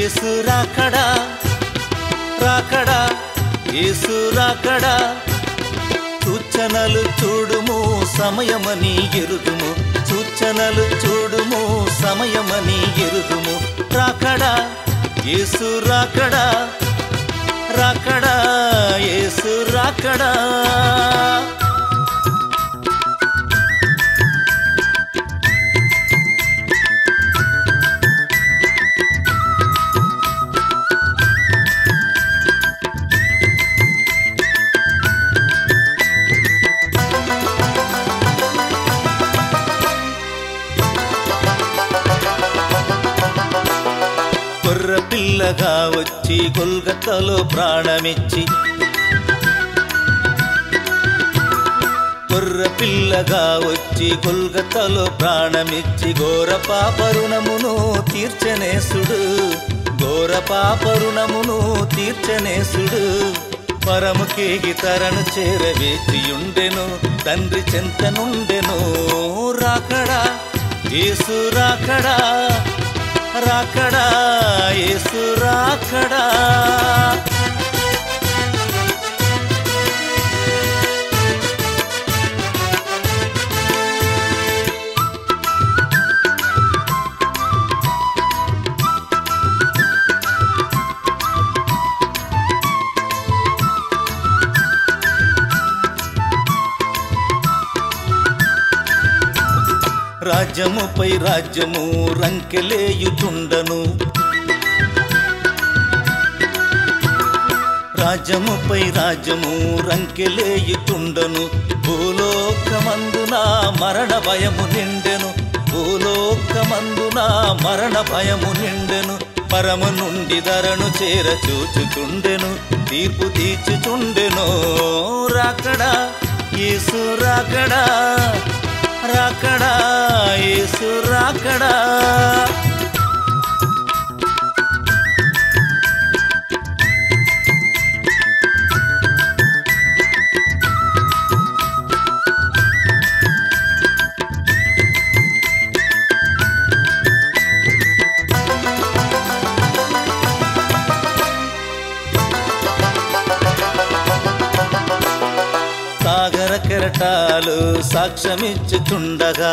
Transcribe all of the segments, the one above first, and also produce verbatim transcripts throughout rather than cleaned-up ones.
యేసు రాకడా రాకడా యేసు రాకడా సూచనలు చూడుము సమయమని ఎరుగుము సూచనలు చూడుము సమయమని ఎరుగుము రాకడా యేసు రాకడా రాకడా యేసు రాకడా పిల్లగా వచ్చి గొల్గొతాలో ప్రాణమిచ్చి కొర్ర పిల్లగా వచ్చి గొల్గొతాలో ప్రాణమిచ్చి ఘోర పాపరుణమును తీర్చనేసుడు ఘోర పాపరుణమును తీర్చనేసుడు పరముకేగి తరను చేరవేచియుండెను తండ్రి చెంతనుండెను రాకడా యేసు రాకడా రాకడా యేసు రాకడా రాజ్యముపై రాజ్యము రంకెలేయుచుండను రాజ్యముపై రాజ్యము రంకెలేయుచుండను భూలోకమందున మరణ భయము నిండెను భూలోకమందున మరణ భయము నిండెను పరము నుండి ధరను చేర చూచుచుండెను తీర్పు తీర్చుచుండెను రాకడా యేసు రాకడా రాకడా యేసు రాకడా సాగర కెరటాలు సాక్ష్యమిచ్చుచుండగా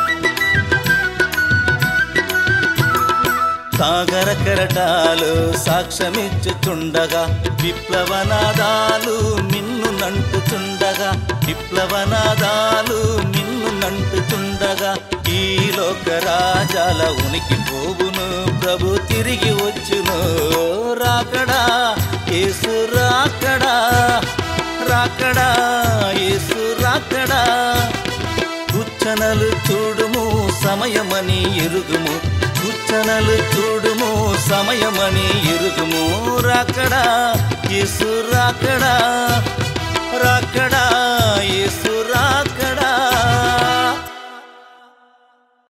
సాగర కెరటాలు సాక్ష్యమిచ్చుచుండగా విప్లవనాదాలు మిన్ను నంటుచుండగా విప్లవనాదాలు మిన్ను నంటుచుండగా ఈ లోక రాజాల ఉనికి పోవును ప్రభు తిరిగి వచ్చును రాకడా యేసు రాకడా రాకడా యేసు రాకడా సూచనలు చూడుము సమయమని ఎరుగుము సూచనలు చూడుము సమయమని ఎరుగుము రాకడా యేసు రాకడా రాకడా యేసు రాకడా